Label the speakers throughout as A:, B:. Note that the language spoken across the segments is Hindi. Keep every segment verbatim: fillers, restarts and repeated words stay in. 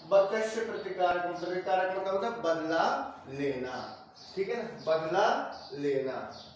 A: बकस्य प्रतिकारक प्रतिकारक मतलब होता है बदला लेना, ठीक है ना, बदला लेना।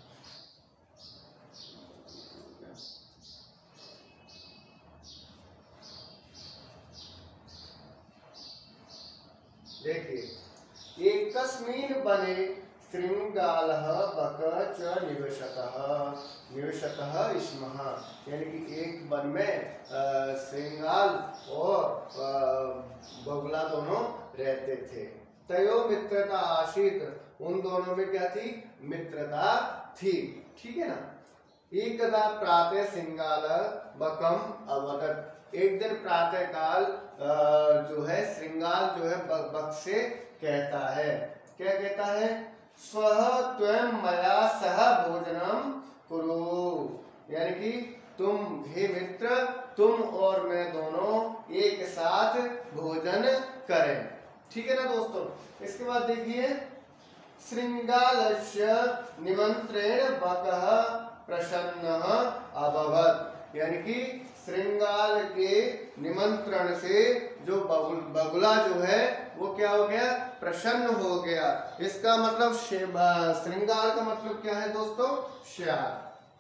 A: देखिए एकस्मिन् वने श्रृंगालः बक च निवसतः निवसतः स्मः, यानी कि एक वन में श्रृंगाल और बगुला दोनों रहते थे। तयो मित्रता आसीत, उन दोनों में क्या थी, मित्रता थी, ठीक है ना। एकदा प्रातः श्रृंगाल बकम अवदत्, एक दिन प्रातः काल जो है श्रृंगाल जो है बक से कहता है, क्या कहता है, स्वः त्वं मया सह भोजनम कुरु, यानी कि तुम हे मित्र तुम और मैं दोनों एक साथ भोजन करें, ठीक है ना दोस्तों। इसके बाद देखिए श्रृंगालस्य निमंत्रेण बकः प्रसन्नः अभवत्, यानी कि श्रृंगाल के निमंत्रण से जो बगुला जो है वो क्या हो गया, प्रसन्न हो गया। इसका मतलब श्रृंगाल का मतलब क्या है दोस्तों, श्यार,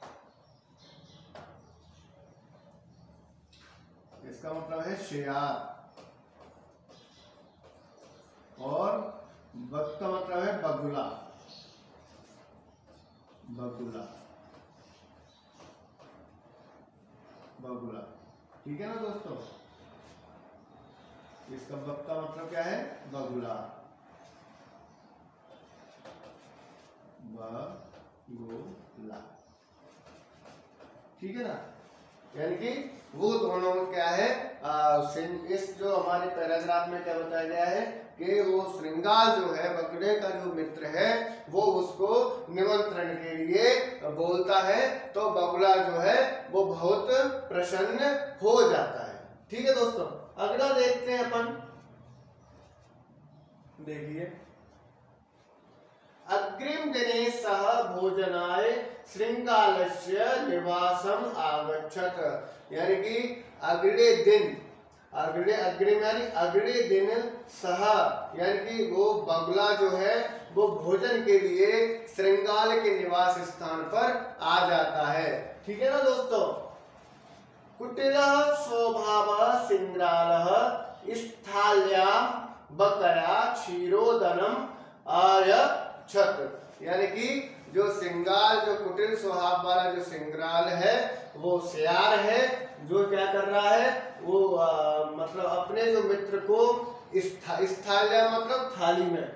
A: इसका मतलब है श्यार, और बक का मतलब है बगुला, बगुला बगुला, ठीक है ना दोस्तों। इसका बक का मतलब क्या है, बगुला, बगुला, ठीक है ना। यानी कि वो दोनों क्या है, आ, इस जो हमारे पैराग्राफ में क्या बताया गया है कि वो श्रृंगाल जो है बगुले का जो मित्र है वो उसको निमंत्रण के लिए बोलता है, तो बगुला जो है वो बहुत प्रसन्न हो जाता है, ठीक है दोस्तों। अगला देखते हैं अपन, देखिए अग्रिम दिने सह भोजनाय श्रृंगालस्य निवासम आगच्छत, यानी कि अगले दिन, अगले अग्रिम यानी अगले दिन सह, यानी कि वो बगुला जो है वो भोजन के लिए श्रृंगाल के निवास स्थान पर आ जाता है, ठीक है ना दोस्तों। कुटिलः स्वभावः श्रृंगालः स्थाल्यां बकया क्षीरोदनम आयच्छत्, यानी कि जो श्रृंगाल जो कुटिल स्वभाव वाला जो श्रृंगाल है वो श्यार है, जो क्या कर रहा है वो आ, मतलब अपने जो मित्र को स्थाल्या मतलब थाली में,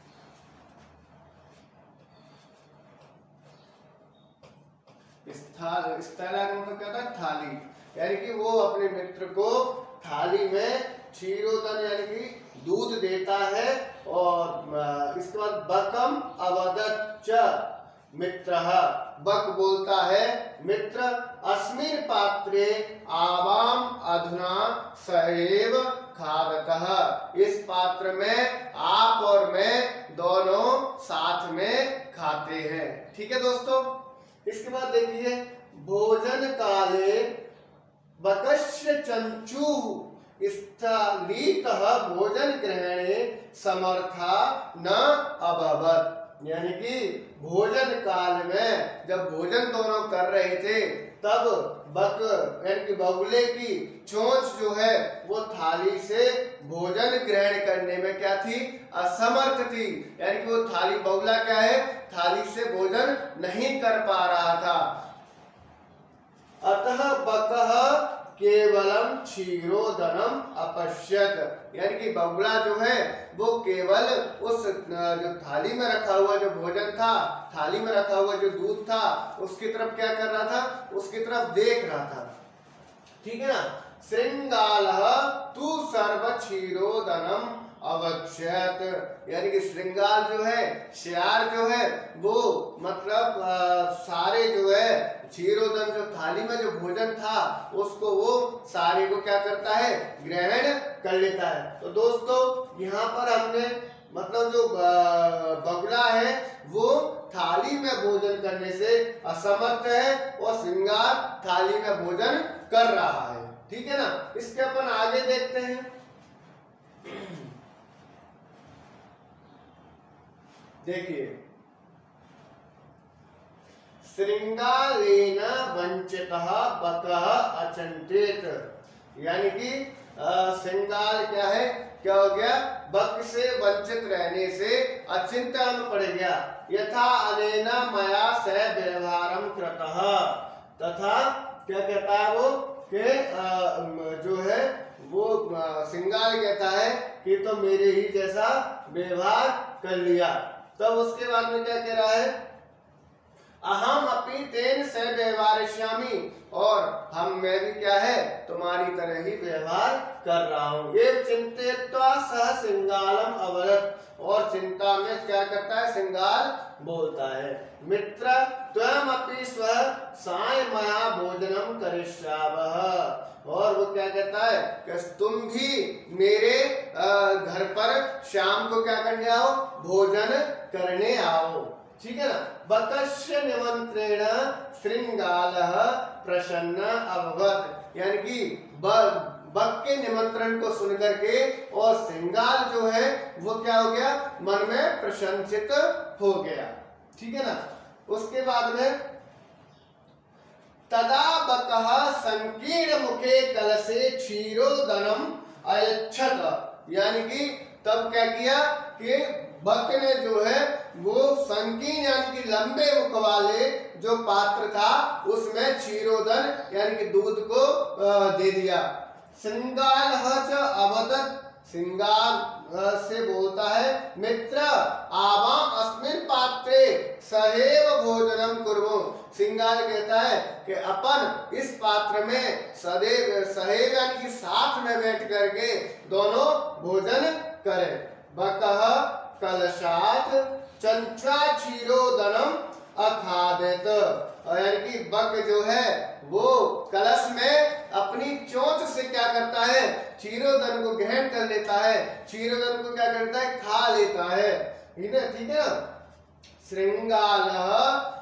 A: स्थाल्या का मतलब क्या था, थाली, यानी कि वो अपने मित्र को थाली में क्षीरोदन यानी कि दूध देता है। और इसके बाद बकम अवदत् च मित्रः, बक बोलता है मित्र अस्मिन् पात्रे आवाम अधुना सएव खादतः, इस पात्र में आप और मैं दोनों साथ में खाते हैं, ठीक है दोस्तों। इसके बाद देखिए भोजन काले बकस्य चंचुः स्थलीतः भोजन ग्रहणे समर्था न अभवत्, यानी कि भोजन काल में जब भोजन दोनों कर रहे थे तब बक यानी कि बगुले की चोंच जो है वो थाली से भोजन ग्रहण करने में क्या थी, असमर्थ थी, यानी कि वो थाली बगुला क्या है थाली से भोजन नहीं कर पा रहा था। अतः बकः केवलम क्षीरोदनम अपश्यत, यानी कि बगुला जो है वो केवल उस जो थाली में रखा हुआ जो भोजन था, थाली में रखा हुआ जो दूध था उसकी तरफ क्या कर रहा था, उसकी तरफ देख रहा था, ठीक है ना। श्रृंगालः तु सर्व क्षीरोदनम अवक्ष्यत, यानी कि श्रृंगाल जो है श्यार जो है वो मतलब आ, सारे जो है क्षीरोदन जो थाली में जो भोजन था उसको वो सारे को क्या करता है, ग्रहण कर लेता है। तो दोस्तों यहाँ पर हमने मतलब जो बगुला है वो थाली में भोजन करने से असमर्थ है और श्रृंगार थाली में भोजन कर रहा है, ठीक है ना। इसके अपन आगे देखते हैं। देखिए, श्रृंगालेन वंचितः बकः अचिंतित, यानी कि श्रृंगाल क्या है, क्या हो गया, बक से वंचित रहने से अचिंत्य में पड़ गया। यथा अनेन मया सह व्यवहारम कृतः, तथा क्या कहता है वो कि जो है वो श्रृंगाल कहता है कि तो मेरे ही जैसा व्यवहार कर लिया। तब तो उसके बाद में क्या कह रहा है, अहम अपनी तेन से व्यवहारिष्यामि, और हम मैं भी क्या है तुम्हारी तरह ही व्यवहार कर रहा हूँ। ये चिंतित्वा सह श्रृंगालम अवरत, और चिंता में क्या करता है, श्रृंगाल बोलता है, मित्र त्वम अपि स्वः साय मया भोजनम करिष्यावः, और वो क्या कहता है कि तुम भी मेरे घर पर शाम को क्या करने आओ, भोजन करने आओ, ठीक है ना। बकस्य निमंत्रेण श्रृंगालः प्रसन्न अभवत्, यानी कि बक के निमंत्रण को सुनकर के और श्रृंगाल जो है वो क्या हो गया, मन में प्रसन्नचित हो गया, ठीक है ना। उसके बाद में तदा बकः संकीर्ण मुखे कलसे क्षीरोदनम अयच्छत, यानी कि तब क्या किया कि बक ने जो है वो संकीर्ण यानी कि लंबे मुख वाले जो पात्र था उसमें क्षीरोदन यानी कि दूध को दे दिया। श्रृंगाल अवदत्, श्रृंगाल से बोलता है, मित्र आवाम अस्मिन् पात्रे सहेव भोजनम कुर्वो, श्रृंगाल कहता है कि अपन इस पात्र में सदैव सहेव यानी कि साथ में बैठ करके दोनों भोजन करें। बकः कलशात चंचा क्षीरोदनम अखादित, यानी कि बक जो है वो कलश में अपनी चोंच से क्या करता है, क्षीरोदन को ग्रहण कर लेता है, क्षीरोदन को क्या करता है, खा लेता है, ठीक है, ठीक है। श्रृंगालः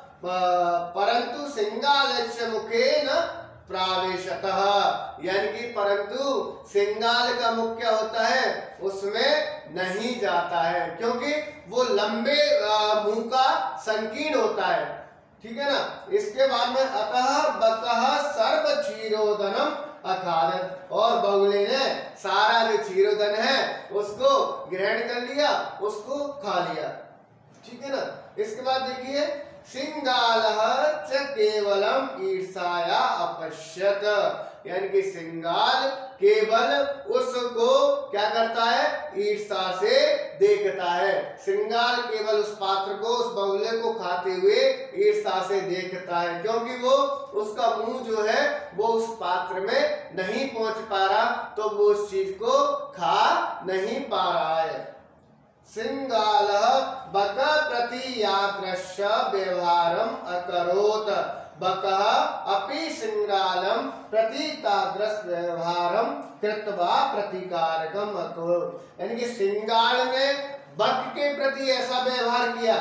A: परंतु श्रृंगालस्य मुखेन प्रावेशतः, यानी कि परंतु श्रृंगाल का मुख क्या होता है, उसमें नहीं जाता है, क्योंकि वो लंबे मुंह का संकीर्ण होता है, ठीक है ना। इसके बाद में अतः बकः सर्व क्षीरोदनम अखादत, और बगुले ने सारा जो क्षीरोदन है उसको ग्रहण कर लिया, उसको खा लिया, ठीक है ना। इसके बाद देखिए, श्रृंगालः च केवलम ईर्ष्याया अपश्यत, यानी कि श्रृंगाल केवल उसको क्या करता है, ईर्ष्या से देखता है। श्रृंगाल केवल उस पात्र को, उस बगुले को खाते हुए ईर्ष्या से देखता है, क्योंकि वो उसका मुंह जो है वो उस पात्र में नहीं पहुंच पा रहा, तो वो उस चीज को खा नहीं पा रहा है। श्रृंगालः बकः प्रति यादृश व्यवहारम अकरोत्, बकः अपि श्रृंगालम प्रति तादृश व्यवहारम कृत्वा प्रतिकारकम अकरोत्, यानी कि श्रृंगाल ने बक के प्रति ऐसा व्यवहार किया,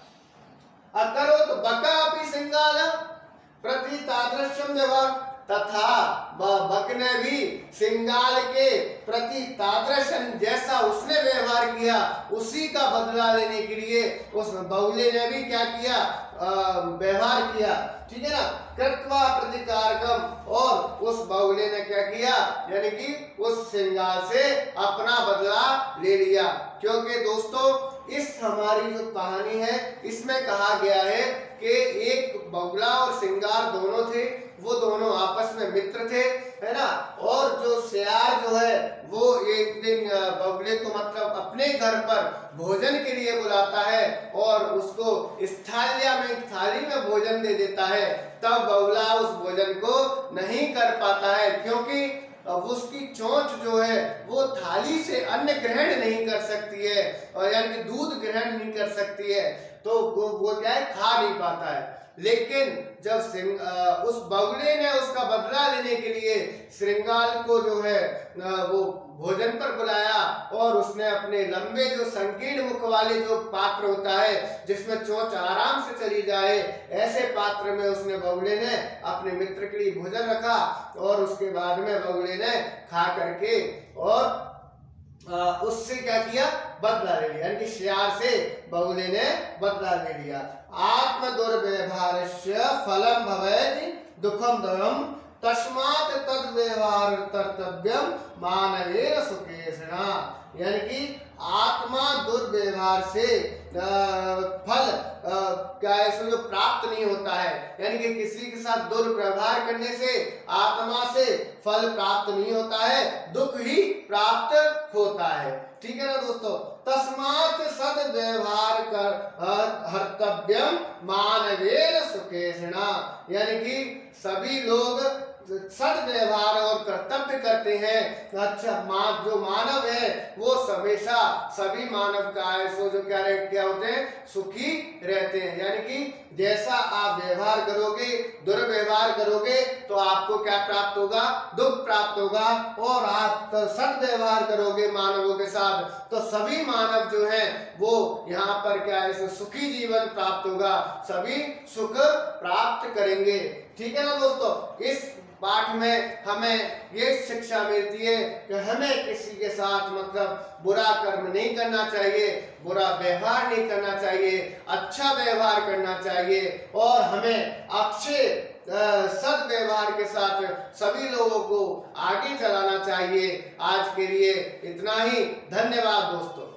A: अकरोत् बकः अपि श्रृंगालम प्रति तादृशम व्यवहार, तथा बक ने भी श्रृंगाल के प्रति तादृशन जैसा उसने व्यवहार किया उसी का बदला लेने के लिए उस बगुले ने भी क्या किया, व्यवहार किया, ठीक है ना। कृत्वा प्रतिकारकम, और उस बगुले ने क्या किया, यानी कि उस श्रृंगाल से अपना बदला ले लिया। क्योंकि दोस्तों इस हमारी जो कहानी है इसमें कहा गया है कि एक बगुला और श्रृंगार दोनों थे, वो दोनों आपस में मित्र थे, है ना। और जो सियार जो है वो एक दिन बगुले को मतलब अपने घर पर भोजन के लिए बुलाता है और उसको इस थालिया में थाली में भोजन दे देता है, तब बगुला उस भोजन को नहीं कर पाता है, क्योंकि अब उसकी चोंच जो है वो थाली से अन्न ग्रहण नहीं कर सकती है, और यानी कि दूध ग्रहण नहीं कर सकती है, तो वो, वो क्या है, खा नहीं पाता है। लेकिन जब उस बगुले ने उसका बदला लेने के लिए श्रृंगाल को जो है वो भोजन पर बुलाया, और उसने अपने लंबे जो संकीर्ण मुख वाले जो पात्र होता है जिसमें चोंच आराम से चली जाए, ऐसे पात्र में उसने बगुले ने अपने मित्र के लिए भोजन रखा, और उसके बाद में बगुले ने खा करके और उससे क्या किया, बदला ले लिया, यानी कि श्यार से बगुले ने बदला ले लिया। आत्म दुर्व्यवहारस्य फलम भवेत् दुखम दयम तस्मात् तद व्यवहार कर्तव्यम मानवेन सुकेशना, यानी कि आत्मा दुर्व्यवहार से फल क्या है जो प्राप्त नहीं होता है, यानी कि किसी के साथ दुर्व्यवहार करने से आत्मा से फल प्राप्त नहीं होता है, दुख ही प्राप्त होता है। ठीक है ना दोस्तों। तस्मात् सद्व्यवहार कर कर्तव्यम मानवेन सुकेशना, यानी कि सभी लोग सद्व्यवहार और कर्तव्य करते हैं। अच्छा मान जो मानव है वो हमेशा सभी मानव का है सो जो क्या रहे क्या होते हैं, सुखी रहते हैं। यानी कि जैसा आप व्यवहार करोगे, दुर्व्यवहार करोगे तो आपको क्या प्राप्त होगा, दुख प्राप्त होगा, और आप तो सद्व्यवहार करोगे मानवों के साथ तो सभी मानव जो हैं वो यहाँ पर क्या है सुखी जीवन प्राप्त होगा, सभी सुख प्राप्त करेंगे। ठीक है ना दोस्तों। इस पाठ में हमें ये शिक्षा मिलती है कि हमें किसी के साथ मतलब बुरा कर्म नहीं करना चाहिए, बुरा व्यवहार नहीं करना चाहिए, अच्छा व्यवहार करना चाहिए, और हमें अच्छे सद्व्यवहार के साथ सभी लोगों को आगे चलाना चाहिए। आज के लिए इतना ही, धन्यवाद दोस्तों।